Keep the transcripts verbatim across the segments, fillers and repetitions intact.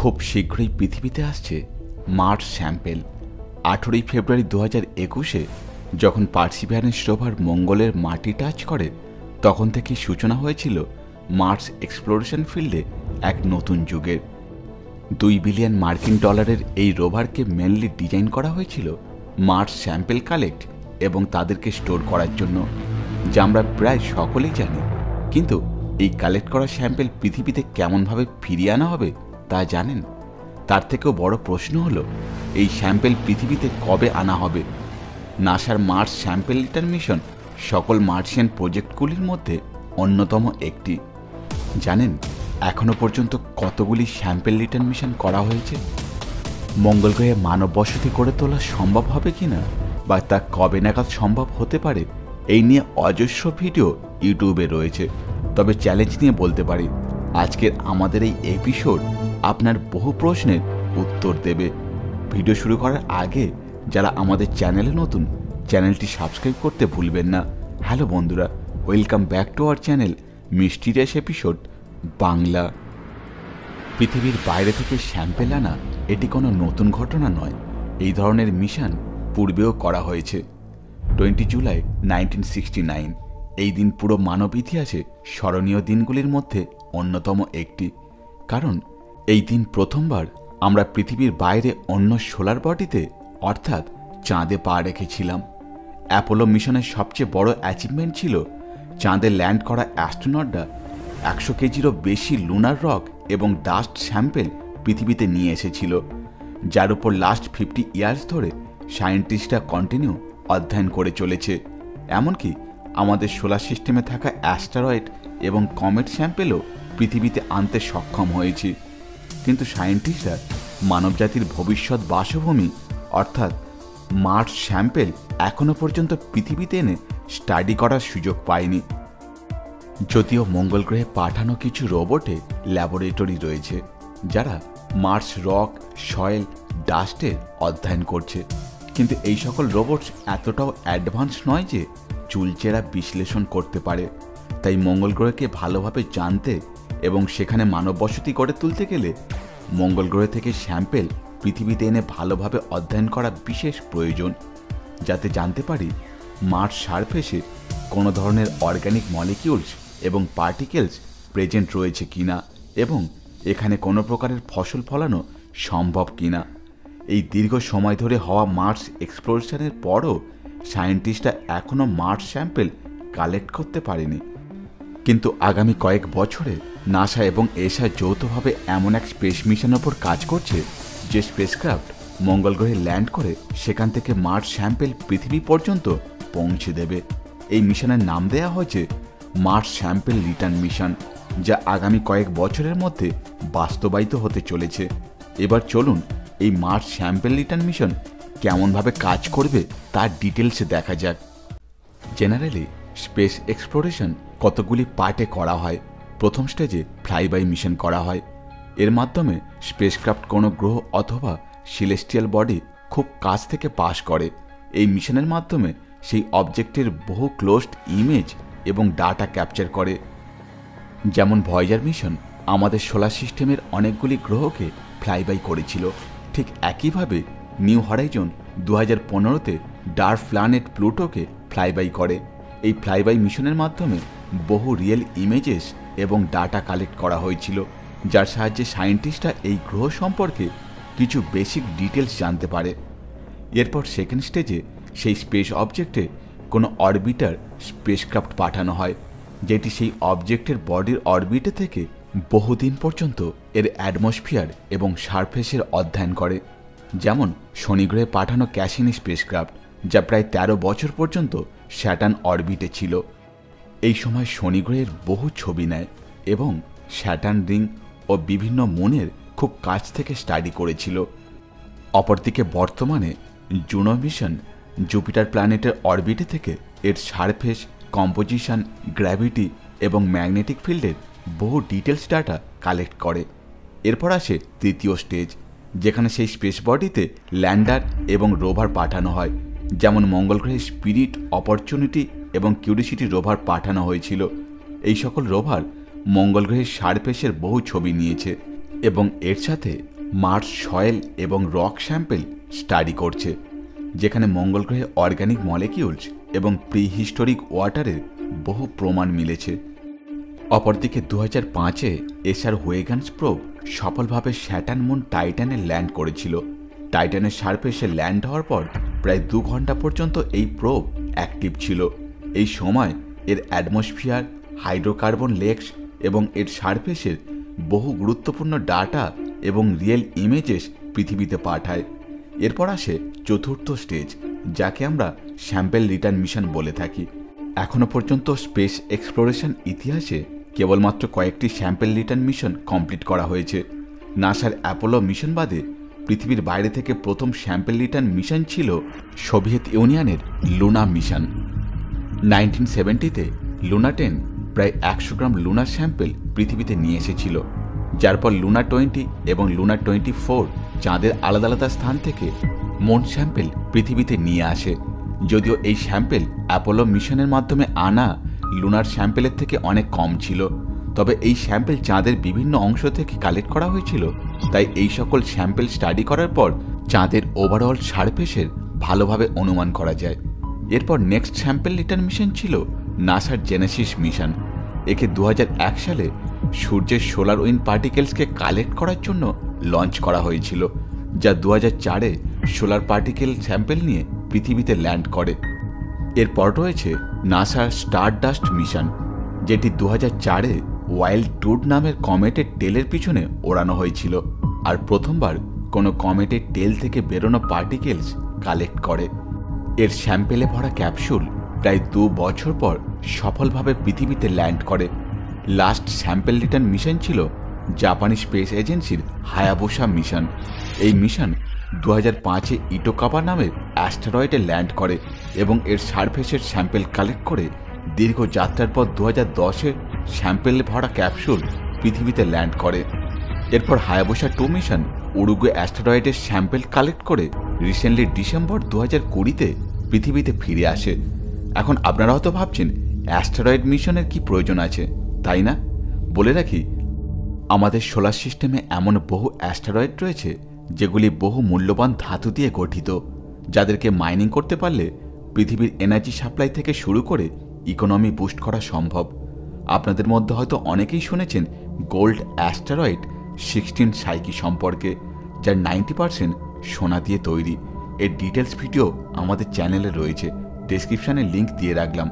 খুব শীঘ্রই পৃথিবীতে আসছে মার্স স্যাম্পেল। আঠেরোই ফেব্রুয়ারি দু হাজার একুশে যখন পার্সিভিয়ারেন্স রোভার মঙ্গলের মাটি টাচ করে, তখন থেকেই সূচনা হয়েছিল মার্স এক্সপ্লোরেশন ফিল্ডে এক নতুন যুগের। দুই বিলিয়ন মার্কিন ডলারের এই রোভারকে মেনলি ডিজাইন করা হয়েছিল মার্স স্যাম্পেল কালেক্ট এবং তাদেরকে স্টোর করার জন্য, যা আমরা প্রায় সকলেই জানি। কিন্তু এই কালেক্ট করা স্যাম্পেল পৃথিবীতে কেমনভাবে ফিরিয়ে আনা হবে তা জানেন? তার থেকেও বড় প্রশ্ন হলো, এই স্যাম্পেল পৃথিবীতে কবে আনা হবে? নাসার মার্স স্যাম্পেল রিটার্ন মিশন সকল মার্সিয়ান প্রজেক্টগুলির মধ্যে অন্যতম একটি। জানেন এখনো পর্যন্ত কতগুলি স্যাম্পেল রিটার্ন মিশন করা হয়েছে? মঙ্গল গ্রহে মানব বসতি করে তোলা সম্ভব হবে কিনা বা তা কবে নাগাদ সম্ভব হতে পারে, এই নিয়ে অজস্র ভিডিও ইউটিউবে রয়েছে। তবে চ্যালেঞ্জ নিয়ে বলতে পারি, আজকের আমাদের এই এপিসোড আপনার বহু প্রশ্নের উত্তর দেবে। ভিডিও শুরু করার আগে যারা আমাদের চ্যানেলে নতুন, চ্যানেলটি সাবস্ক্রাইব করতে ভুলবেন না। হ্যালো বন্ধুরা, welcome back to our channel mysterious episode Bangla. পৃথিবীর বাইরে থেকে স্যাম্পেল আনা এটি কোনো নতুন ঘটনা নয়। এই ধরনের মিশন পূর্বেও করা হয়েছে। Twenty July nineteen sixty nine এই দিন পুরো মানব ইতিহাসে স্মরণীয় দিনগুলির মধ্যে অন্যতম একটি, কারণ এই দিন প্রথমবার আমরা পৃথিবীর বাইরে অন্য সোলার বডিতে অর্থাৎ চাঁদে পা রেখেছিলাম। অ্যাপোলো মিশনের সবচেয়ে বড় অ্যাচিভমেন্ট ছিল চাঁদে ল্যান্ড করা অ্যাস্ট্রোনটরা একশো কেজিরও বেশি লুনার রক এবং ডাস্ট স্যাম্পেল পৃথিবীতে নিয়ে এসেছিল, যার উপর লাস্ট ফিফটি ইয়ার্স ধরে সায়েন্টিস্টরা কন্টিনিউ অধ্যয়ন করে চলেছে। এমনকি আমাদের সোলার সিস্টেমে থাকা অ্যাস্টেরয়েড এবং কমেট স্যাম্পেলও পৃথিবীতে আনতে সক্ষম হয়েছে। কিন্তু সায়েন্টিস্টরা মানবজাতির ভবিষ্যৎ বাসভূমি অর্থাৎ মার্স স্যাম্পেল এখনও পর্যন্ত পৃথিবীতে এনে স্টাডি করার সুযোগ পায়নি। যদিও মঙ্গল গ্রহে পাঠানো কিছু রোবটে ল্যাবরেটরি রয়েছে যারা মার্স রক, সয়েল, ডাস্টের অধ্যয়ন করছে, কিন্তু এই সকল রোবটস এতটাও অ্যাডভান্স নয় যে চুলচেরা বিশ্লেষণ করতে পারে। তাই মঙ্গল গ্রহকে ভালোভাবে জানতে এবং সেখানে মানব বসতি গড়ে তুলতে গেলে মঙ্গল গ্রহ থেকে স্যাম্পেল পৃথিবীতে এনে ভালোভাবে অধ্যয়ন করা বিশেষ প্রয়োজন, যাতে জানতে পারি মার্স সারফেসে কোনো ধরনের অর্গানিক মলিকিউলস এবং পার্টিকেলস প্রেজেন্ট রয়েছে কিনা এবং এখানে কোনো প্রকারের ফসল ফলানো সম্ভব কিনা। এই দীর্ঘ সময় ধরে হওয়া মার্স এক্সপ্লোরেশনের পরও সায়েন্টিস্টরা এখনও মার্স স্যাম্পেল কালেক্ট করতে পারেনি। কিন্তু আগামী কয়েক বছরে নাসা এবং এসা যৌথভাবে এমন এক স্পেস মিশনের ওপর কাজ করছে যে স্পেসক্রাফট মঙ্গল গ্রহে ল্যান্ড করে সেখান থেকে মার্স স্যাম্পেল পৃথিবী পর্যন্ত পৌঁছে দেবে। এই মিশনের নাম দেওয়া হয়েছে মার্স স্যাম্পেল রিটার্ন মিশন, যা আগামী কয়েক বছরের মধ্যে বাস্তবায়িত হতে চলেছে। এবার চলুন এই মার্স স্যাম্পেল রিটার্ন মিশন কেমনভাবে কাজ করবে তার ডিটেলসে দেখা যাক। জেনারেলি স্পেস এক্সপ্লোরেশন কতগুলি পার্টে করা হয়। প্রথম স্টেজে ফ্লাই বাই মিশন করা হয়। এর মাধ্যমে স্পেসক্রাফট কোনো গ্রহ অথবা সিলেস্টিয়াল বডি খুব কাছ থেকে পাস করে। এই মিশনের মাধ্যমে সেই অবজেক্টের বহু ক্লোজড ইমেজ এবং ডাটা ক্যাপচার করে। যেমন ভয়েজার মিশন আমাদের সোলার সিস্টেমের অনেকগুলি গ্রহকে ফ্লাইবাই করেছিল, ঠিক একইভাবে নিউ হরাইজন দু হাজার পনেরোতে ডার্ক প্ল্যানেট প্লুটোকে ফ্লাইবাই করে। এই ফ্লাইবাই মিশনের মাধ্যমে বহু রিয়েল ইমেজেস এবং ডাটা কালেক্ট করা হয়েছিল, যার সাহায্যে সায়েন্টিস্টরা এই গ্রহ সম্পর্কে কিছু বেসিক ডিটেলস জানতে পারে। এরপর সেকেন্ড স্টেজে সেই স্পেস অবজেক্টে কোনো অরবিটার স্পেসক্রাফট পাঠানো হয়, যেটি সেই অবজেক্টের বডির অরবিটে থেকে বহুদিন পর্যন্ত এর অ্যাটমসফিয়ার এবং সারফেসের অধ্যয়ন করে। যেমন শনি গ্রহে পাঠানো ক্যাসিনি স্পেসক্রাফট, যা প্রায় তেরো বছর পর্যন্ত স্যাটার্ন অরবিটে ছিল। এই সময় শনি গ্রহের বহু ছবি নেয় এবং স্যাটার্ন রিং ও বিভিন্ন মুনের খুব কাছ থেকে স্টাডি করেছিল। অপরদিকে বর্তমানে জুনো মিশন জুপিটার প্ল্যানেটের অরবিটে থেকে এর সারফেস, কম্পোজিশন, গ্র্যাভিটি এবং ম্যাগনেটিক ফিল্ডের বহু ডিটেলস ডাটা কালেক্ট করে। এরপর আসে তৃতীয় স্টেজ, যেখানে সেই স্পেস বডিতে ল্যান্ডার এবং রোভার পাঠানো হয়। যেমন মঙ্গল গ্রহে স্পিরিট, অপরচুনিটি এবং কিউরিসিটি রোভার পাঠানো হয়েছিল। এই সকল রোভার মঙ্গল গ্রহের সারফেসের বহু ছবি নিয়েছে এবং এর সাথে মার্স সয়েল এবং রক স্যাম্পেল স্টাডি করছে, যেখানে মঙ্গল গ্রহে অর্গানিক মলিকিউলস এবং প্রিহিস্টোরিক ওয়াটারের বহু প্রমাণ মিলেছে। অপরদিকে দু হাজার পাঁচে এসার ওয়েগানস প্রোব সফলভাবে স্যাটার্ন মুন টাইটানে ল্যান্ড করেছিল। টাইটানের সারফেসে ল্যান্ড হওয়ার পর প্রায় দু ঘন্টা পর্যন্ত এই প্রোব অ্যাক্টিভ ছিল। এই সময় এর অ্যাটমসফিয়ার, হাইড্রোকার্বন লেকস এবং এর সারফেসের বহু গুরুত্বপূর্ণ ডাটা এবং রিয়েল ইমেজেস পৃথিবীতে পাঠায়। এরপর আসে চতুর্থ স্টেজ, যাকে আমরা স্যাম্পেল রিটার্ন মিশন বলে থাকি। এখনও পর্যন্ত স্পেস এক্সপ্লোরেশন ইতিহাসে কেবলমাত্র কয়েকটি স্যাম্পেল রিটার্ন মিশন কমপ্লিট করা হয়েছে। নাসার অ্যাপোলো মিশন বাদে পৃথিবীর বাইরে থেকে প্রথম স্যাম্পেল রিটার্ন মিশন ছিল সোভিয়েত ইউনিয়নের লুনা মিশন। নাইনটিন সেভেন্টিতে লুনা টেন প্রায় একশো গ্রাম লুনার স্যাম্পেল পৃথিবীতে নিয়ে এসেছিল, যার পর লুনা টোয়েন্টি এবং লুনা টোয়েন্টি ফোর চাঁদের আলাদা আলাদা স্থান থেকে মুন স্যাম্পেল পৃথিবীতে নিয়ে আসে। যদিও এই স্যাম্পেল অ্যাপোলো মিশনের মাধ্যমে আনা লুনার স্যাম্পেলের থেকে অনেক কম ছিল, তবে এই স্যাম্পেল চাঁদের বিভিন্ন অংশ থেকে কালেক্ট করা হয়েছিল। তাই এই সকল স্যাম্পেল স্টাডি করার পর চাঁদের ওভারঅল সারফেসের ভালোভাবে অনুমান করা যায়। এরপর নেক্সট স্যাম্পেল রিটার্ন মিশন ছিল নাসার জেনেসিস মিশন। একে দু হাজার এক সালে সূর্যের সোলার উইন্ড পার্টিকেলসকে কালেক্ট করার জন্য লঞ্চ করা হয়েছিল, যা দু হাজার চারে সোলার পার্টিকেল স্যাম্পেল নিয়ে পৃথিবীতে ল্যান্ড করে। এরপর রয়েছে নাসার স্টারডাস্ট মিশন, যেটি দু হাজার চারে ওয়াইল্ড টুড নামের কমেটের টেলের পিছনে ওড়ানো হয়েছিল আর প্রথমবার কোনো কমেটের টেল থেকে বেরোনো পার্টিকেলস কালেক্ট করে। এর স্যাম্পেলে ভরা ক্যাপসুল প্রায় দু বছর পর সফলভাবে পৃথিবীতে ল্যান্ড করে। লাস্ট স্যাম্পেল রিটার্ন মিশন ছিল জাপানি স্পেস এজেন্সির হায়াবুসা মিশন। এই মিশন দু হাজার পাঁচে ইটোকাবা নামের অ্যাস্টেরয়েডে ল্যান্ড করে এবং এর সারফেসের স্যাম্পেল কালেক্ট করে দীর্ঘ যাত্রার পর দু হাজার দশের স্যাম্পেলে ভরা ক্যাপসুল পৃথিবীতে ল্যান্ড করে। এরপর হায়াবুসা টু মিশন উরুগুয়ে অ্যাস্টেরয়েডের স্যাম্পেল কালেক্ট করে রিসেন্টলি ডিসেম্বর দু হাজার কুড়িতে পৃথিবীতে ফিরে আসে। এখন আপনারা হয়তো ভাবছেন অ্যাস্টেরয়েড মিশনের কি প্রয়োজন আছে, তাই না? বলে রাখি, আমাদের সোলার সিস্টেমে এমন বহু অ্যাস্টেরয়েড রয়েছে যেগুলি বহু মূল্যবান ধাতু দিয়ে গঠিত, যাদেরকে মাইনিং করতে পারলে পৃথিবীর এনার্জি সাপ্লাই থেকে শুরু করে ইকোনমি বুস্ট করা সম্ভব। আপনাদের মধ্যে হয়তো অনেকেই শুনেছেন গোল্ড অ্যাস্টেরয়েড সিক্সটিন সাইকি সম্পর্কে, যার নাইনটি পার্সেন্ট সোনা দিয়ে তৈরি। এর ডিটেলস ভিডিও আমাদের চ্যানেলে রয়েছে, ডেসক্রিপশানে লিঙ্ক দিয়ে রাখলাম।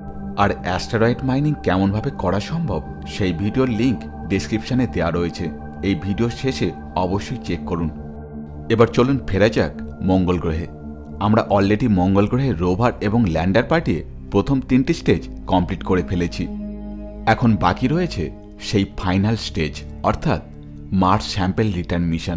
আর অ্যাস্টেরয়েড মাইনিং কেমনভাবে করা সম্ভব সেই ভিডিওর লিঙ্ক ডেসক্রিপশানে দেওয়া রয়েছে, এই ভিডিওর শেষে অবশ্যই চেক করুন। এবার চলুন ফেরা যাক মঙ্গল গ্রহে। আমরা অলরেডি মঙ্গল গ্রহে রোভার এবং ল্যান্ডার পাঠিয়ে প্রথম তিনটি স্টেজ কমপ্লিট করে ফেলেছি। এখন বাকি রয়েছে সেই ফাইনাল স্টেজ, অর্থাৎ Mars sample return mission.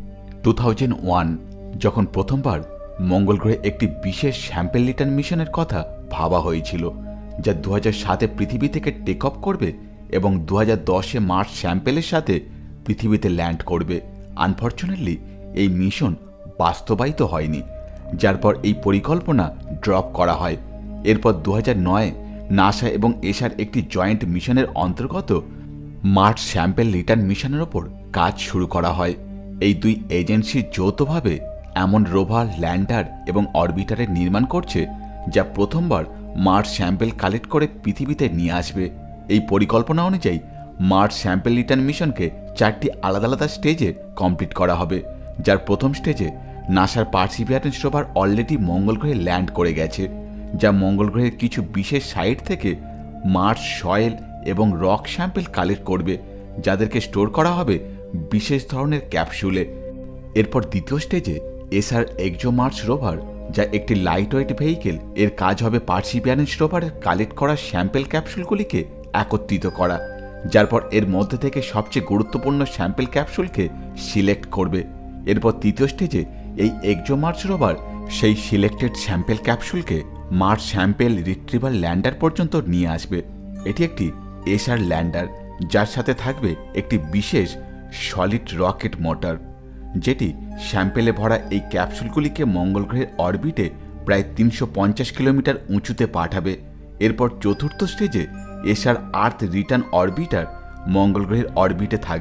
Two thousand one যখন প্রথমবার মঙ্গল গ্রহে একটি বিশেষ স্যাম্পেল রিটার্ন মিশনের কথা ভাবা হয়েছিল, যা দু হাজার সাতে পৃথিবী থেকে টেক অফ করবে এবং দু হাজার দশে মার্স স্যাম্পেলের সাথে পৃথিবীতে ল্যান্ড করবে। আনফর্চুনেটলি এই মিশন বাস্তবায়িত হয়নি, যার পর এই পরিকল্পনা ড্রপ করা হয়। এরপর দু হাজার নয়ে নাসা এবং এসার একটি জয়েন্ট মিশনের অন্তর্গত মার্স স্যাম্পেল রিটার্ন মিশনের ওপর কাজ শুরু করা হয়। এই দুই এজেন্সি যৌথভাবে এমন রোভার, ল্যান্ডার এবং অরবিটারের নির্মাণ করছে যা প্রথমবার মার্স স্যাম্পেল কালেক্ট করে পৃথিবীতে নিয়ে আসবে। এই পরিকল্পনা অনুযায়ী মার্স স্যাম্পেল রিটার্ন মিশনকে চারটি আলাদা আলাদা স্টেজে কমপ্লিট করা হবে, যার প্রথম স্টেজে নাসার পার্সিভিয়ারেন্স রোভার অলরেডি মঙ্গল গ্রহে ল্যান্ড করে গেছে, যা মঙ্গল গ্রহের কিছু বিশেষ সাইট থেকে মার্স সয়েল এবং রক স্যাম্পেল কালেক্ট করবে, যাদেরকে স্টোর করা হবে বিশেষ ধরনের ক্যাপসুলে। এরপর দ্বিতীয় স্টেজে এসার এক্সোমার্স রোভার, যা একটি লাইট ওয়েট ভেহিকেল, এর কাজ হবে পার্সিভিয়ারেন্স রোভারের কালেক্ট করা স্যাম্পেল ক্যাপসুলগুলিকে একত্রিত করা, যার পর এর মধ্যে থেকে সবচেয়ে গুরুত্বপূর্ণ স্যাম্পেল ক্যাপসুলকে সিলেক্ট করবে। এরপর তৃতীয় স্টেজে এই এক্সোমার্স রোভার সেই সিলেক্টেড স্যাম্পেল ক্যাপসুলকে মার্স স্যাম্পেল রিট্রিভাল ল্যান্ডার পর্যন্ত নিয়ে আসবে। এটি একটি এসার ল্যান্ডার, যার সাথে থাকবে একটি বিশেষ সলিড রকেট মোটর, যেটি স্যাম্পেলে ভরা এই ক্যাপসুলগুলিকে মঙ্গল গ্রহের অরবিটে প্রায় তিনশো পঞ্চাশ কিলোমিটার উঁচুতে পাঠাবে। এরপর চতুর্থ স্টেজে এসার আর্থ রিটার্ন অরবিটার মঙ্গল গ্রহের অরবিটে থাকবে,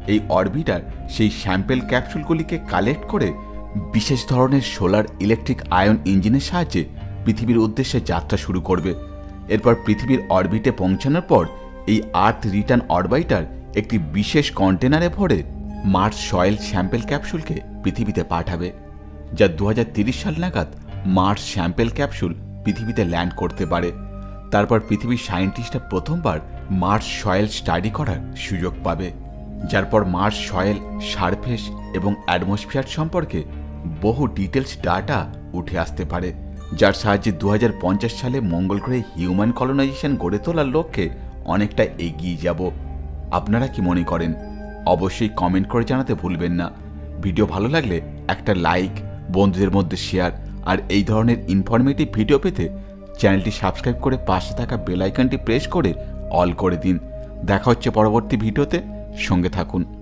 এই অরবিটার সেই স্যাম্পেল ক্যাপসুলগুলিকে কালেক্ট করে বিশেষ ধরনের সোলার ইলেকট্রিক আয়ন ইঞ্জিনের সাহায্যে পৃথিবীর উদ্দেশ্যে যাত্রা শুরু করবে। এরপর পৃথিবীর অরবিটে পৌঁছানোর পর এই আর্থ রিটার্ন অরবিটার একটি বিশেষ কন্টেনারে ভরে মার্স সয়েল স্যাম্পেল ক্যাপসুলকে পৃথিবীতে পাঠাবে, যা দু হাজার তিরিশ সাল নাগাদ মার্স স্যাম্পেল ক্যাপসুল পৃথিবীতে ল্যান্ড করতে পারে। তারপর পৃথিবীর সায়েন্টিস্টরা প্রথমবার মার্স সয়েল স্টাডি করার সুযোগ পাবে, যার পর মার্স সয়েল, সারফেস এবং অ্যাটমসফিয়ার সম্পর্কে বহু ডিটেলস ডাটা উঠে আসতে পারে, যার সাহায্যে দু হাজার পঞ্চাশ সালে মঙ্গল গ্রহে হিউম্যান কলোনাইজেশন গড়ে তোলার লক্ষ্যে অনেকটা এগিয়ে যাব। আপনারা কি মনে করেন? অবশ্যই কমেন্ট করে জানাতে ভুলবেন না। ভিডিও ভালো লাগলে একটা লাইক, বন্ধুদের মধ্যে শেয়ার, আর এই ধরনের ইনফরমেটিভ ভিডিও পেতে চ্যানেলটি সাবস্ক্রাইব করে পাশে থাকা বেল আইকনটি প্রেস করে অল করে দিন। দেখা হচ্ছে পরবর্তী ভিডিওতে, সঙ্গে থাকুন।